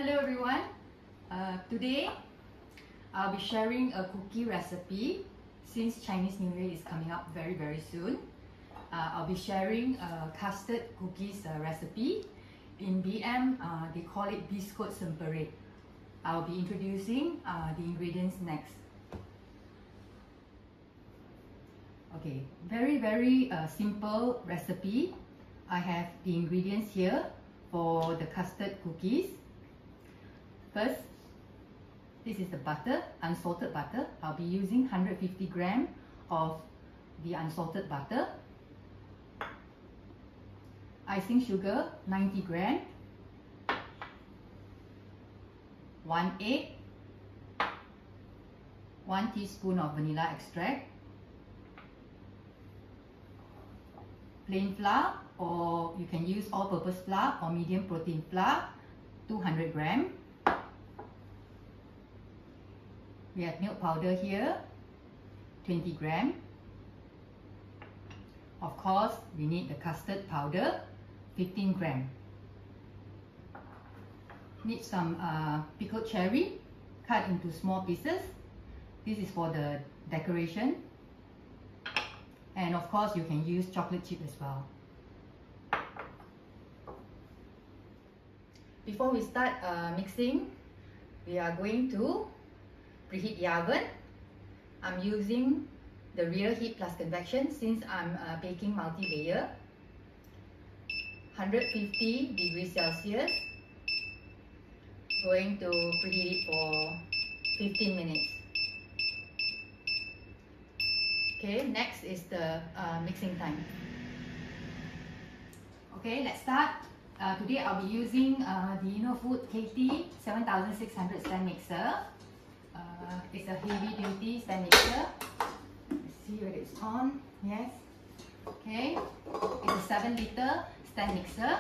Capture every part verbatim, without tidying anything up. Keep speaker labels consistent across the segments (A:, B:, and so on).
A: Hello everyone. Uh, today I'll be sharing a cookie recipe since Chinese New Year is coming up very very soon. Uh, I'll be sharing a custard cookies uh, recipe. In B M uh, they call it biscuit sempurna. I'll be introducing uh, the ingredients next. Okay, very very uh, simple recipe. I have the ingredients here for the custard cookies. First, this is the butter, unsalted butter. I'll be using one hundred fifty grams of the unsalted butter. Icing sugar, ninety grams. One egg. One teaspoon of vanilla extract. Plain flour, or you can use all-purpose flour or medium protein flour, two hundred grams. We have milk powder here, twenty grams. Of course, we need the custard powder, fifteen grams. Need some uh, pickled cherry, cut into small pieces. This is for the decoration. And of course, you can use chocolate chip as well. Before we start uh, mixing, we are going to preheat the oven. I'm using the rear heat plus convection since I'm uh, baking multi-layer. one hundred fifty degrees Celsius. Going to preheat it for fifteen minutes. Okay, next is the uh, mixing time. Okay, let's start. Uh, today I'll be using uh, the InnoFood K T seven thousand six hundred stand mixer. Uh, it's a heavy duty stand mixer. Let's see whether it's on. Yes. Okay. It's a seven liter stand mixer.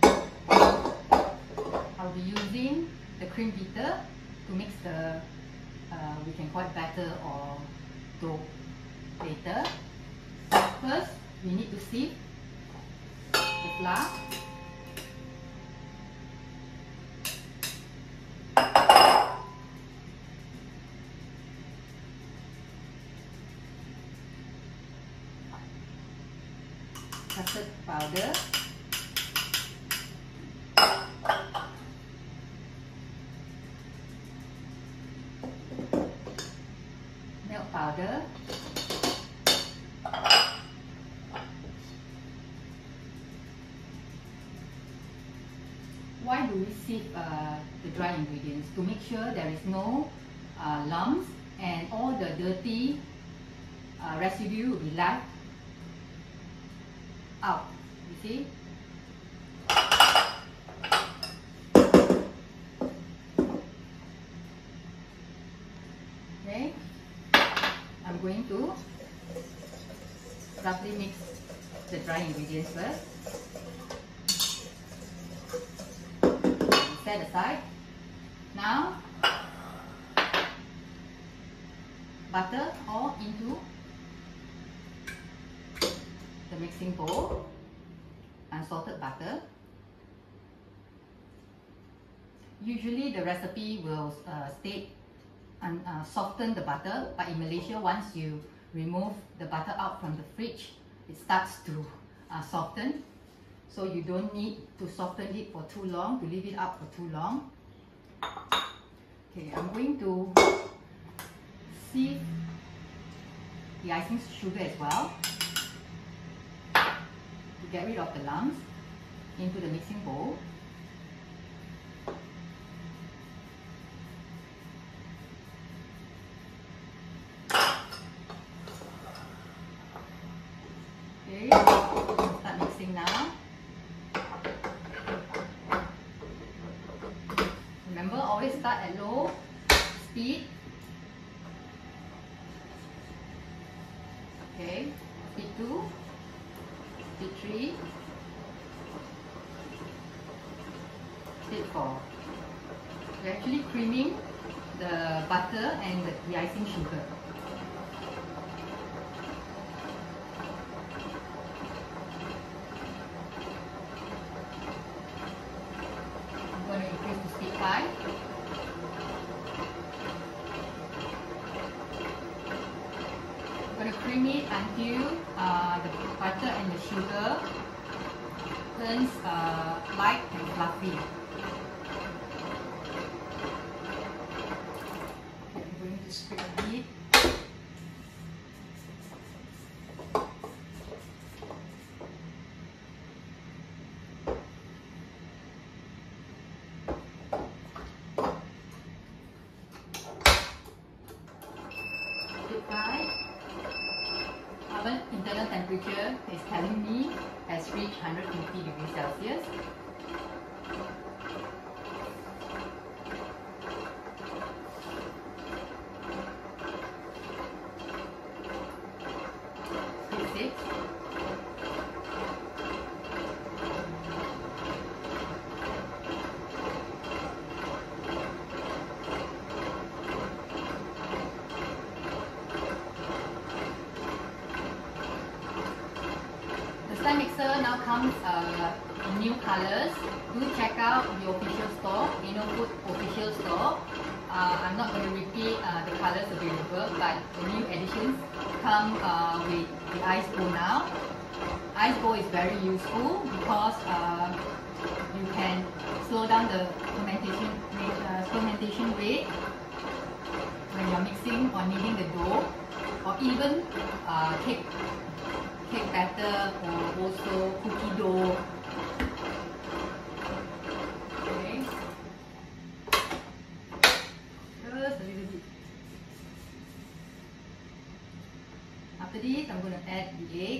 A: I'll be using the cream beater to mix the, uh, we can call it batter or dough later. First, we need to sieve the flour. Custard powder, milk powder, why do we sieve uh, the dry ingredients? To make sure there is no uh, lumps and all the dirty uh, residue will be left out, you see. Okay, I'm going to roughly mix the dry ingredients first. Set aside. Now, butter all into the mixing bowl, unsalted butter. Usually the recipe will uh, state and uh, soften the butter, but in Malaysia, once you remove the butter out from the fridge, it starts to uh, soften. So you don't need to soften it for too long, to leave it up for too long. Okay, I'm going to sieve the icing sugar as well, to get rid of the lumps, into the mixing bowl. Okay, start mixing now. Remember, always start at low speed. Okay, speed two. Speed three, speed four. We're actually creaming the butter and the, the icing sugar. I'm going to increase to speed five. uh, the butter and the sugar turns uh, light and fluffy. I'm going to scrape a bit. Oven internal temperature is telling me has reached one hundred fifty degrees Celsius. Six, six. Slime mixer now comes uh, in new colors. Do check out the official store, Inno Food official store. Uh, I'm not going to repeat uh, the colors available, but the new editions come uh, with the ice bowl now. Ice bowl is very useful because uh, you can slow down the fermentation rate, uh, fermentation rate when you're mixing or kneading the dough, or even uh, cake. cake batter or also cookie dough. Okay. Just a little bit. After this, I'm going to add the egg.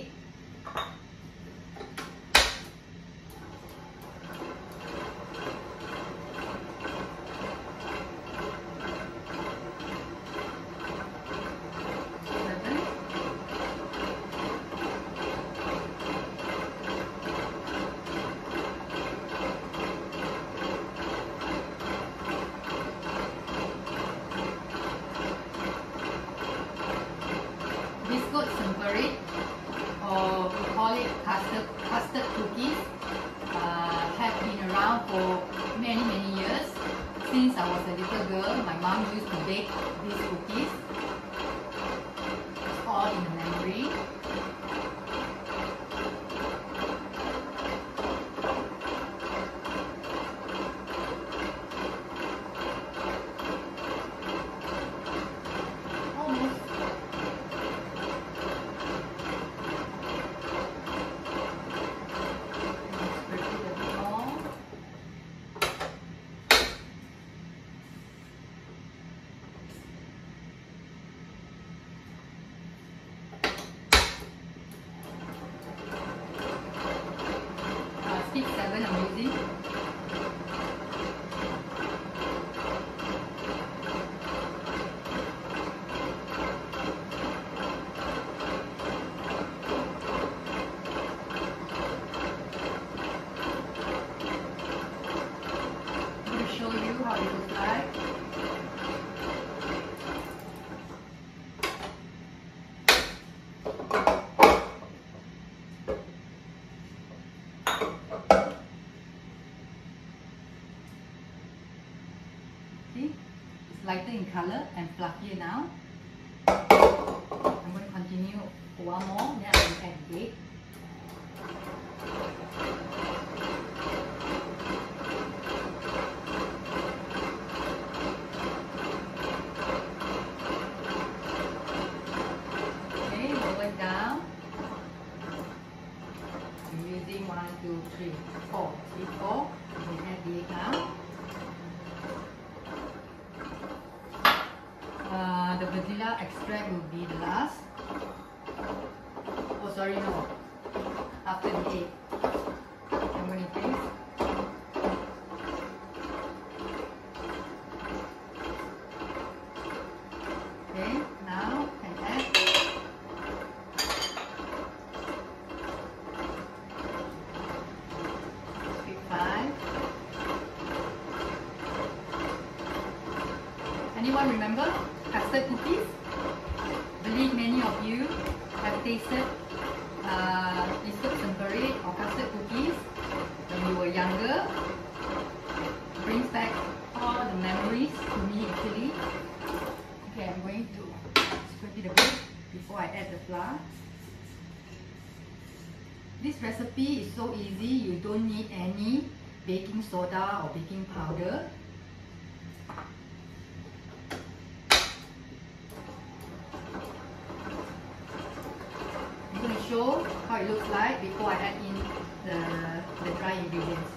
A: Or we call it custard, custard cookies, uh, have been around for many many years. Since I was a little girl, my mom used to bake these cookies. It's all in the memory. seven I'm using. I'm going to show you how it looks like. See? It's lighter in color and fluffier now. I'm going to continue one more, then I will add the egg. Okay, roll it down. I'm using one, two, three, four. See, four. We add the egg now. Uh, the vanilla extract will be the last. Oh, sorry, no. After the egg. I'm going to taste. Okay, now I add. Pick five. Anyone remember custard cookies? Believe many of you have tasted uh, biscuit semperit or custard cookies when you were younger. It brings back all the memories to me actually. Okay, I'm going to scrape it a bit before I add the flour. This recipe is so easy, you don't need any baking soda or baking powder. I'm going to show how it looks like before I add in the, the dry ingredients.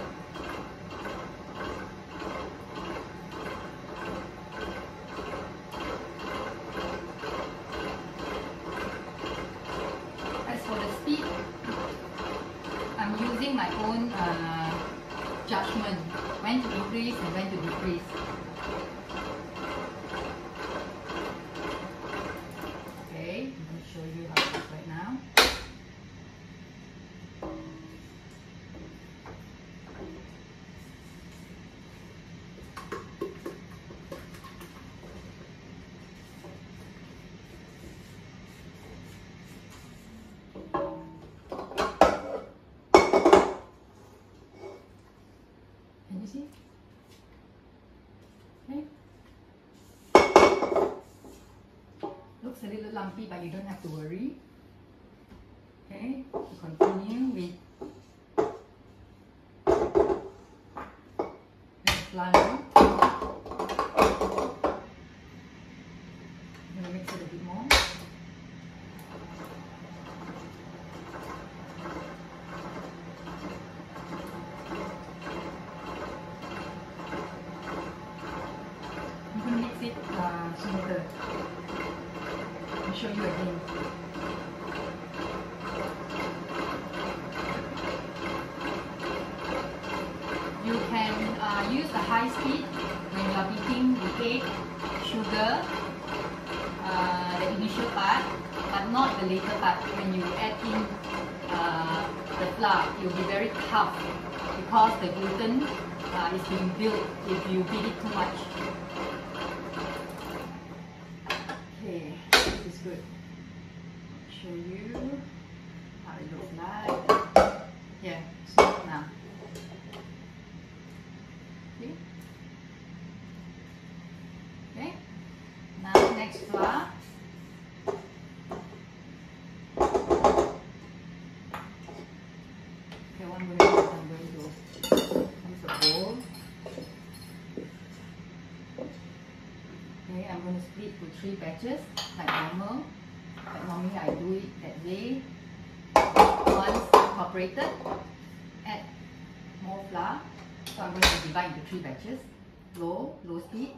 A: As for the speed, I'm using my own uh, judgment when to increase and when to decrease. Okay, I'm going to show you how it looks right now. Can you see? Okay. Looks a little lumpy, but you don't have to worry. Okay, continue with the flour. I'm going to mix it a bit more. I'm going to mix it uh, smoother. I'll show you again. You can uh, use the high speed when you are beating the egg, sugar, uh, the initial part, but not the later part. When you add in uh, the flour, it will be very tough because the gluten uh, is being built if you beat it too much. Okay, this is good. I'll show you how it looks like. Yeah, smooth now. See? Okay. Now next flour. Okay, what I'm going to do is I'm going to use a bowl. Okay, I'm going to split to three batches like normal. But normally I do it that way. Once incorporated, add more flour. So I'm going to divide into three batches. Low, low speed.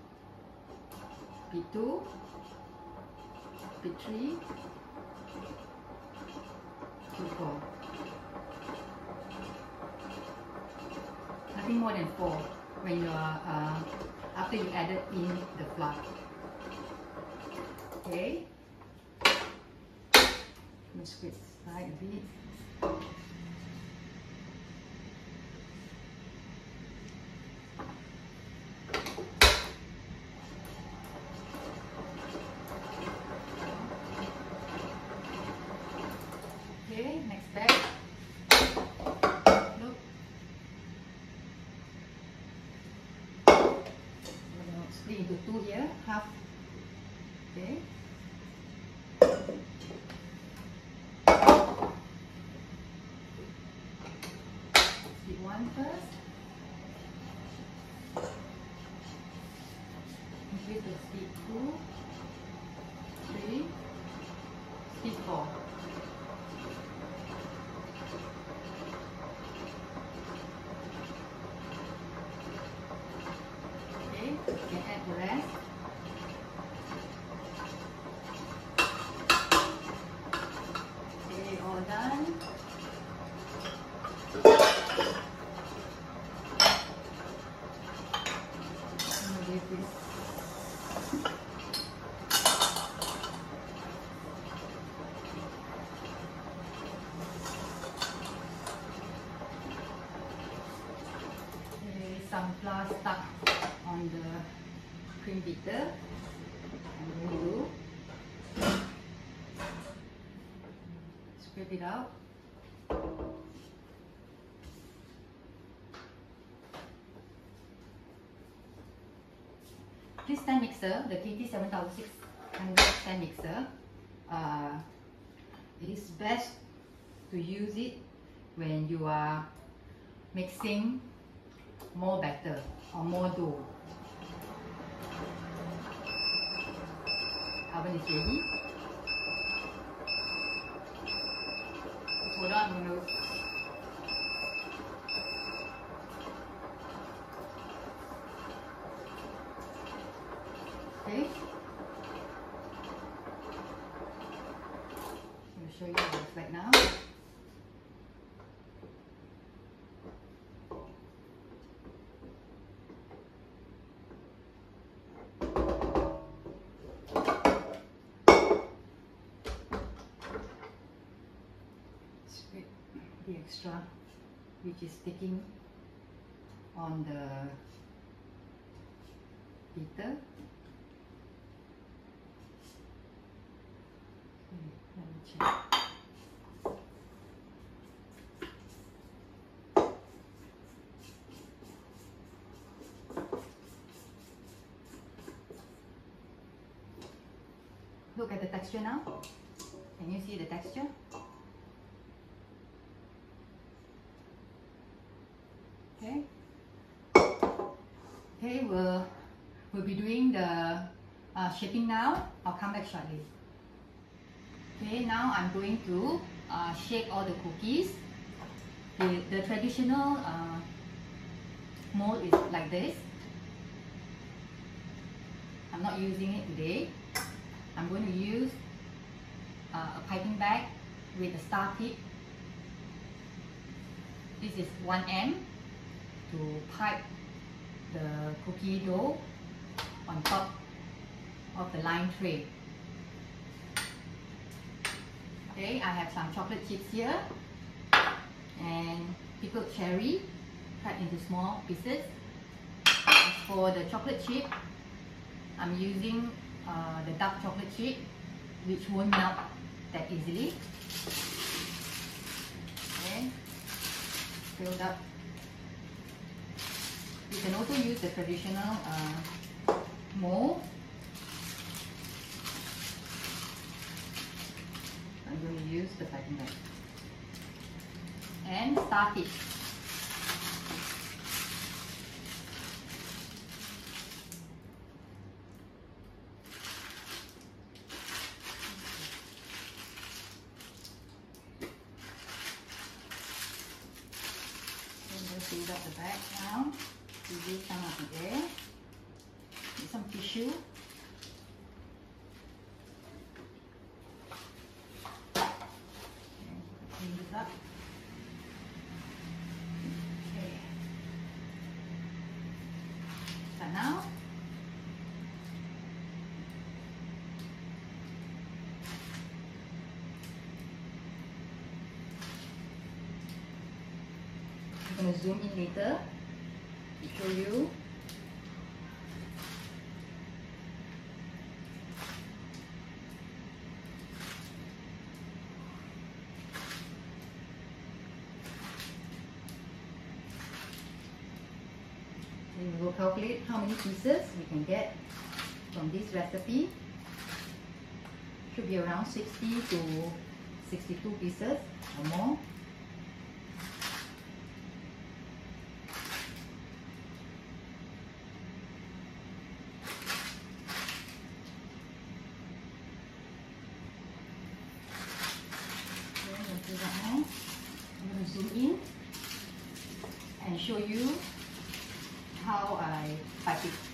A: Speed two. Speed three. Speed four. Nothing more than four when you are uh, after you added in the flour. Okay. Let me squeeze side a bit. Okay, next batch. Look. I'm going to split into two here, half. Okay. Split one first. Increase the speed two, three, speed four. Okay, you can add the rest. Okay, all done. I'm gonna give this some flour stuck on the cream beater. I'm going to scrape it out. This stand mixer, the K T seven thousand six hundred stand mixer, uh, it is best to use it when you are mixing more batter or more dough. Oven is ready. Just hold on, I'm going to okay. I'm going to show you what it looks like now. Scrape the extra which is sticking on the beater. Let me check. Look at the texture now. Can you see the texture? Okay. Okay, we'll we'll be doing the uh, shaping now. I'll come back shortly. Okay, now I'm going to uh, shape all the cookies. The, the traditional uh, mold is like this. I'm not using it today. I'm going to use uh, a piping bag with a star tip. This is one end to pipe the cookie dough on top of the lime tray. Okay, I have some chocolate chips here and pickled cherry cut into small pieces. As for the chocolate chip, I'm using uh, the dark chocolate chip, which won't melt that easily. Okay, filled up. You can also use the traditional uh, mold. I'm going to use the piping bag and start it. Fill up the bag now. Release some of the air. Need some tissue. Okay, clean this up. Okay. So now, I'm going to zoom in later to show you. And we will calculate how many pieces we can get from this recipe. Should be around sixty to sixty-two pieces or more. I'm going to zoom in and show you how I pipe it.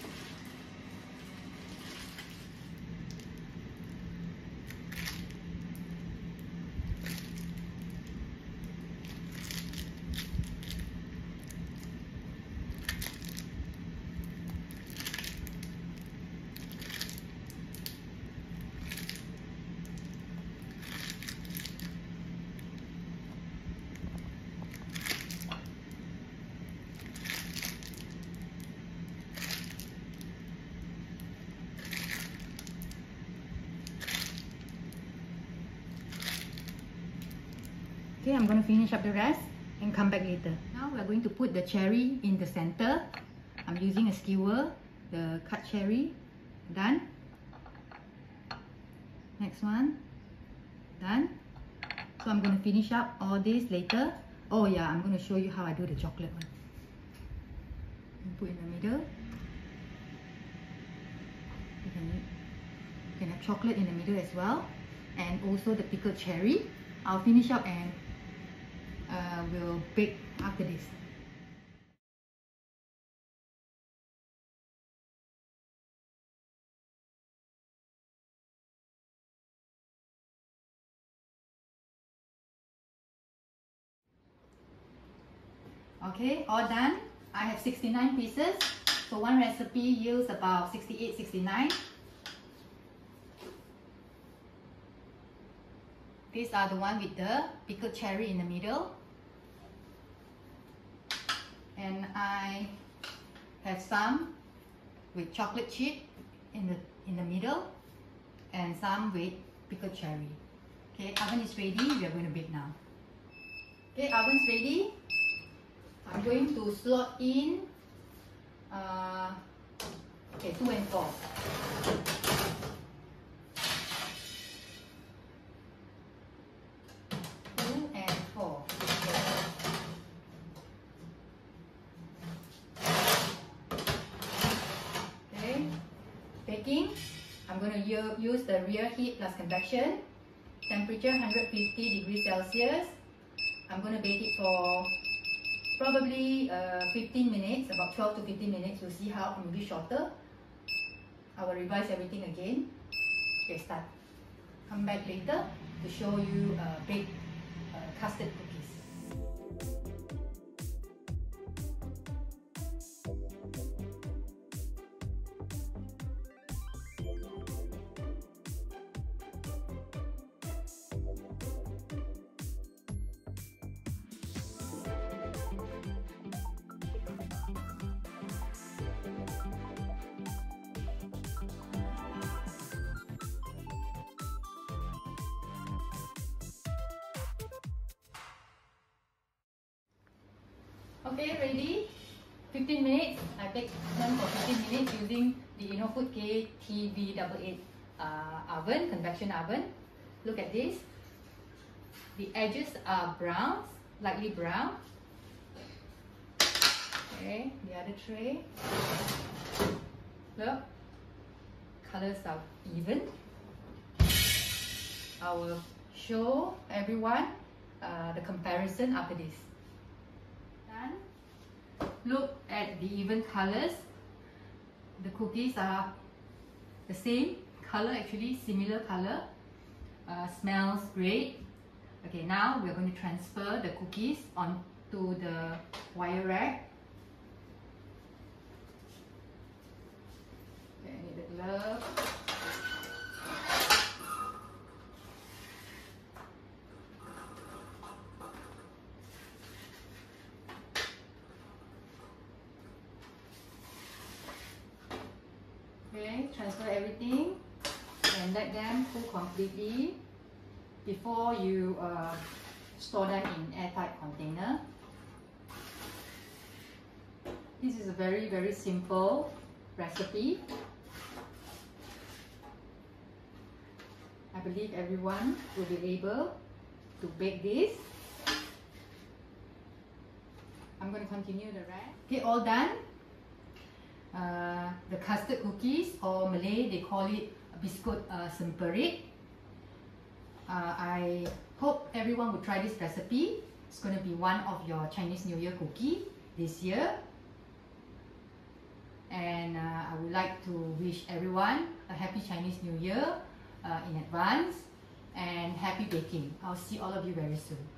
A: Okay, I'm going to finish up the rest and come back later. Now we're going to put the cherry in the center. I'm using a skewer, the cut cherry. Done. Next one. Done. So So I'm going to finish up all this later. Oh yeah, I'm going to show you how I do the chocolate one. Put in the middle. You can, you can have chocolate in the middle as well. And also the pickled cherry. I'll finish up and uh, we'll bake after this. Okay, all done. I have sixty-nine pieces. So one recipe yields about sixty-eight, sixty-nine. These are the one with the pickled cherry in the middle. And I have some with chocolate chip in the in the middle and some with pickled cherry. Okay, oven is ready. We are going to bake now. Okay, oven's ready. I'm going to slot in uh, okay, two and four. Two and four. Okay, baking. I'm going to use the rear heat plus convection. Temperature one hundred fifty degrees Celsius. I'm going to bake it for probably uh, fifteen minutes, about twelve to fifteen minutes. We'll see how, maybe shorter. I will revise everything again. Okay, start. Come back later to show you uh, bake uh, custard cookies. Okay, ready? fifteen minutes. I bake them for fifteen minutes using the InnoFood K T V eight eight uh, oven, convection oven. Look at this. The edges are brown, lightly brown. Okay, the other tray. Look, colors are even. I will show everyone uh, the comparison after this. Look at the even colors. The cookies are the same color, actually similar color. Uh, smells great. Okay, now we're going to transfer the cookies onto the wire rack. Okay, I need a glove. Okay, transfer everything and let them cool completely before you uh, store them in airtight container. This is a very very simple recipe. I believe everyone will be able to bake this. I'm going to continue the rest. Okay, all done. Uh, the custard cookies, or Malay they call it biskut uh, semperit. Uh, I hope everyone will try this recipe. It's going to be one of your Chinese New Year cookie this year. And uh, I would like to wish everyone a happy Chinese New Year uh, in advance and happy baking. I'll see all of you very soon.